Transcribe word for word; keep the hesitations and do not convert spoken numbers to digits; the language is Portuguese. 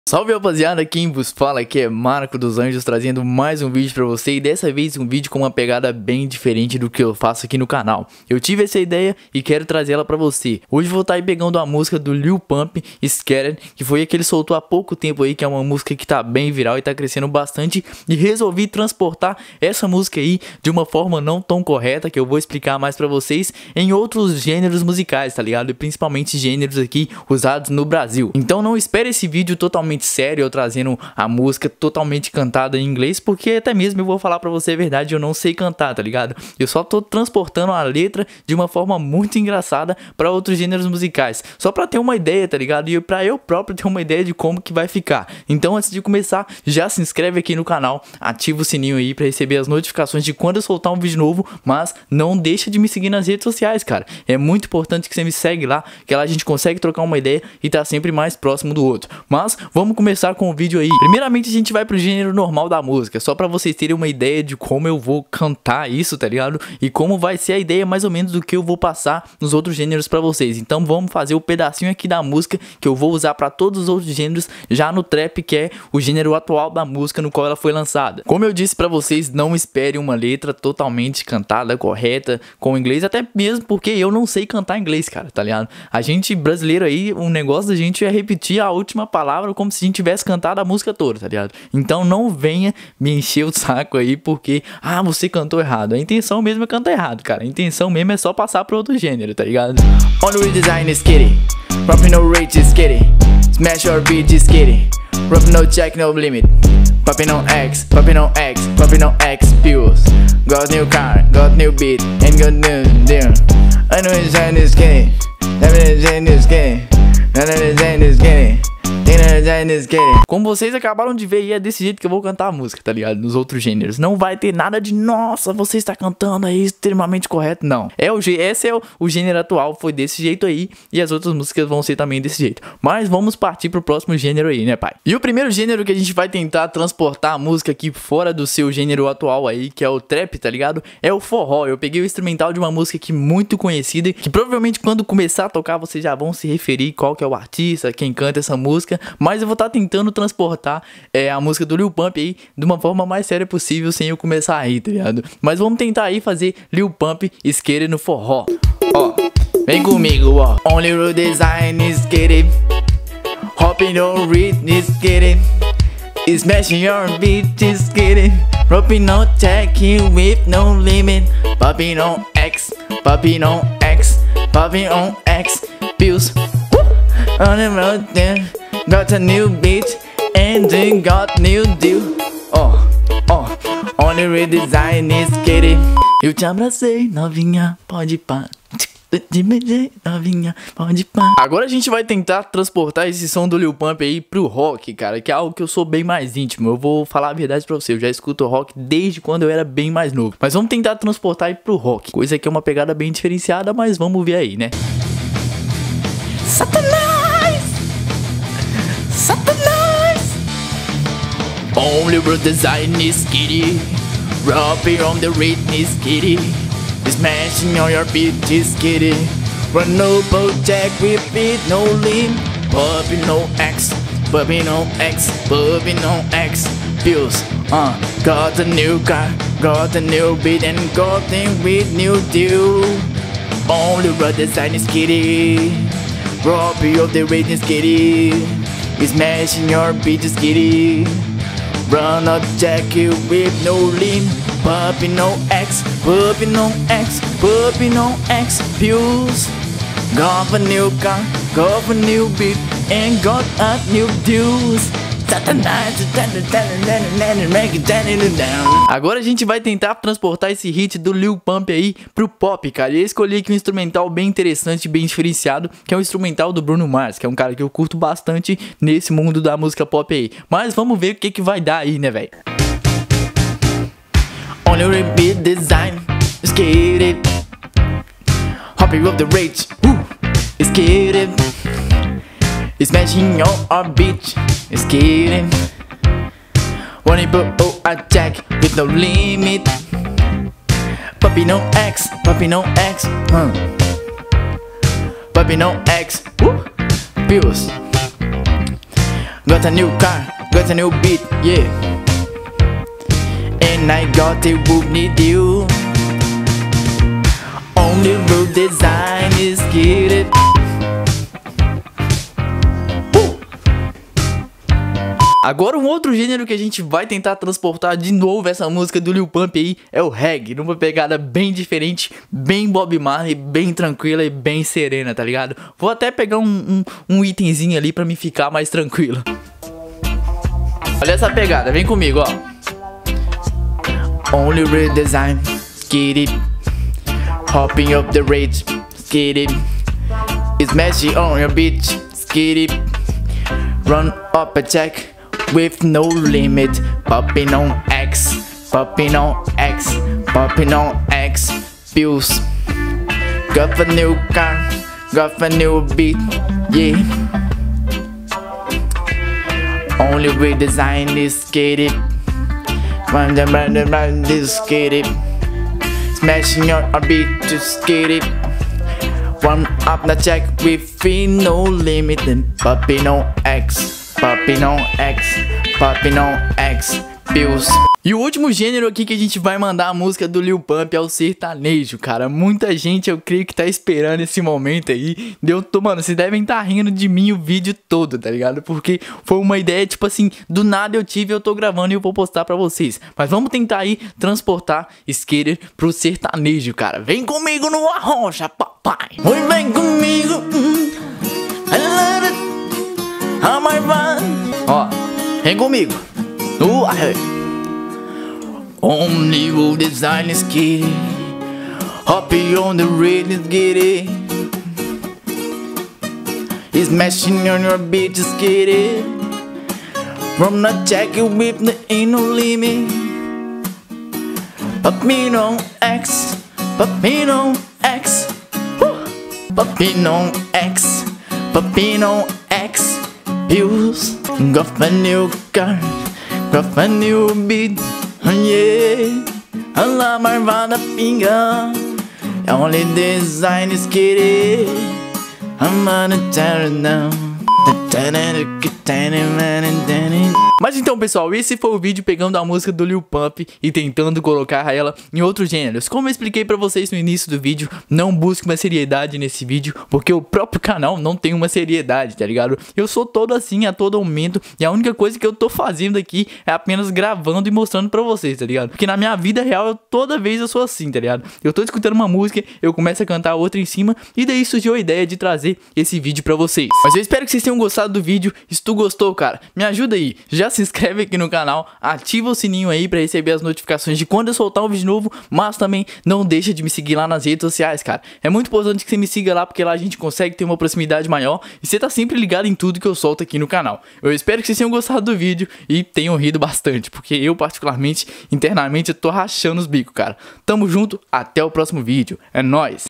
Salve rapaziada, quem vos fala aqui é Marco dos Anjos, trazendo mais um vídeo pra você. E dessa vez um vídeo com uma pegada bem diferente do que eu faço aqui no canal. Eu tive essa ideia e quero trazer ela pra você. Hoje vou estar aí pegando a música do Lil Pump, Scared, que foi a que ele soltou há pouco tempo aí, que é uma música que tá bem viral e tá crescendo bastante. E resolvi transportar essa música aí de uma forma não tão correta, que eu vou explicar mais pra vocês, em outros gêneros musicais, tá ligado? E principalmente gêneros aqui usados no Brasil. Então não espere esse vídeo totalmente sério, eu trazendo a música totalmente cantada em inglês, porque até mesmo eu vou falar pra você a verdade, eu não sei cantar, tá ligado? Eu só tô transportando a letra de uma forma muito engraçada pra outros gêneros musicais, só pra ter uma ideia, tá ligado? E pra eu próprio ter uma ideia de como que vai ficar. Então antes de começar, já se inscreve aqui no canal, ativa o sininho aí pra receber as notificações de quando eu soltar um vídeo novo, mas não deixa de me seguir nas redes sociais, cara. É muito importante que você me segue lá, que lá a gente consegue trocar uma ideia e tá sempre mais próximo do outro. Mas vamos começar com o vídeo aí. Primeiramente a gente vai pro gênero normal da música, só pra vocês terem uma ideia de como eu vou cantar isso, tá ligado? E como vai ser a ideia mais ou menos do que eu vou passar nos outros gêneros pra vocês. Então vamos fazer o pedacinho aqui da música que eu vou usar pra todos os outros gêneros, já no trap, que é o gênero atual da música no qual ela foi lançada. Como eu disse pra vocês, não esperem uma letra totalmente cantada, correta, com inglês, até mesmo porque eu não sei cantar inglês, cara, tá ligado? A gente brasileiro aí, o negócio da gente é repetir a última palavra como se a gente tivesse cantado a música toda, tá ligado? Então não venha me encher o saco aí porque, ah, você cantou errado. A intenção mesmo é cantar errado, cara. A intenção mesmo é só passar pro outro gênero, tá ligado? On the redesign is kitty, rapping no rate is kitty, smash your beat is kitty, rapping no check no limit, popping on X, popping on X, popping on X pills, got new car, got new beat, and got new deal. On the redesign is kitty, on the redesign is kitty, on the redesign is kitty. Como vocês acabaram de ver aí, é desse jeito que eu vou cantar a música, tá ligado? Nos outros gêneros. Não vai ter nada de, nossa, você está cantando aí extremamente correto, não. É o, esse é o, o gênero atual, foi desse jeito aí. E as outras músicas vão ser também desse jeito. Mas vamos partir pro próximo gênero aí, né, pai? E o primeiro gênero que a gente vai tentar transportar a música aqui fora do seu gênero atual aí, que é o trap, tá ligado? É o forró. Eu peguei o instrumental de uma música aqui muito conhecida, que provavelmente quando começar a tocar vocês já vão se referir qual que é o artista, quem canta essa música. Mas eu vou estar tá tentando transportar é, a música do Lil Pump aí de uma forma mais séria possível, sem eu começar a rir, tá ligado? Mas vamos tentar aí fazer Lil Pump Scared no forró. Ó, vem comigo, ó. Only real design is scared, hopping on rhythm is scared, smashing your beat is scared, rapping no checking with no limit, popping on X, popping on X, popping on X pills. On the road there, got a new beat and then got new deal. Oh, oh, only redesign is kitty. Eu te abracei, novinha, pode pá. De beijar, novinha, pode pá. Agora a gente vai tentar transportar esse som do Lil Pump aí pro rock, cara, que é algo que eu sou bem mais íntimo. Eu vou falar a verdade pra você, eu já escuto rock desde quando eu era bem mais novo. Mas vamos tentar transportar aí pro rock, coisa que é uma pegada bem diferenciada, mas vamos ver aí, né? Satanás! Satanás! Only real design is kitty, rapping on the rhythm is kitty, smashing on your beat is kitty, run no project with beat no limb, popping no X, popping no X, popping no X pills. Uh, got a new car, got a new beat and got them with new deal. Only real design is kitty, rapping on the rhythm is kitty, smashing your beat is kitty, run up jacket with no limb, popping no X, popping no X, popping no X pills. Got a new car, got a new beat, and got a new dues. Agora a gente vai tentar transportar esse hit do Lil Pump aí pro pop, cara. E eu escolhi aqui um instrumental bem interessante, bem diferenciado, que é o instrumental do Bruno Mars, que é um cara que eu curto bastante nesse mundo da música pop aí. Mas vamos ver o que que vai dar aí, né, velho? Only repeat design, skated, hopping up the rage, uh, skated, smashing on our beach, skating, running but oh attack with no limit, popping on X, popping on X, huh? Popping on X, woo, pills. got a new car, got a new beat, yeah. And I got a book need you. Only book design is get it. Agora um outro gênero que a gente vai tentar transportar de novo essa música do Lil Pump aí é o reggae, numa pegada bem diferente, bem Bob Marley, bem tranquila e bem serena, tá ligado? Vou até pegar um, um, um itemzinho ali pra me ficar mais tranquilo. Olha essa pegada, vem comigo, ó. Only redesign, get it. Hopping up the rage, get it. Smash on your beach, get it. Run up a check with no limit. Popping on X, popping on X, popping on X pills. Got a new car, got a new beat, yeah. Only redesign is get it. Run the run the run this get it. Smashing on a beat, just get it. Run up the check with no limit. And popping on X, popping on X, popping on X pills. E o último gênero aqui que a gente vai mandar a música do Lil Pump é o sertanejo, cara. Muita gente, eu creio que tá esperando esse momento aí. Eu tô, mano, vocês devem estar tá rindo de mim o vídeo todo, tá ligado? Porque foi uma ideia, tipo assim, do nada eu tive, eu tô gravando e eu vou postar pra vocês. Mas vamos tentar aí transportar Skater pro sertanejo, cara. Vem comigo no arrocha, papai. Oi, vem comigo. Mm, I love it. How I run. Ó, vem comigo. No arrocha. Only will design is get it. Hoppy on the radio, get it. It's mashing on your beat, just get it. From the jacket whip, there ain't no limit. Popping X, popping X, popping X, popping X pills. Got a new car, got a new beat. Yeah, I love my Vada finger. Only design is kitty. I'm gonna tear it down. Mas então, pessoal, esse foi o vídeo pegando a música do Lil Pump e tentando colocar ela em outros gêneros. Como eu expliquei pra vocês no início do vídeo, não busque uma seriedade nesse vídeo, porque o próprio canal não tem uma seriedade, tá ligado? Eu sou todo assim a todo momento e a única coisa que eu tô fazendo aqui é apenas gravando e mostrando pra vocês, tá ligado? Porque na minha vida real, eu, toda vez eu sou assim, tá ligado? Eu tô escutando uma música, eu começo a cantar outra em cima e daí surgiu a ideia de trazer esse vídeo pra vocês. Mas eu espero que vocês tenham gostado do vídeo. Se tu gostou, cara, me ajuda aí, já se inscreve aqui no canal, ativa o sininho aí pra receber as notificações de quando eu soltar um vídeo novo, mas também não deixa de me seguir lá nas redes sociais, cara. É muito importante que você me siga lá, porque lá a gente consegue ter uma proximidade maior e você tá sempre ligado em tudo que eu solto aqui no canal. Eu espero que vocês tenham gostado do vídeo e tenham rido bastante, porque eu particularmente, internamente, eu tô rachando os bicos, cara. Tamo junto, até o próximo vídeo, é nóis!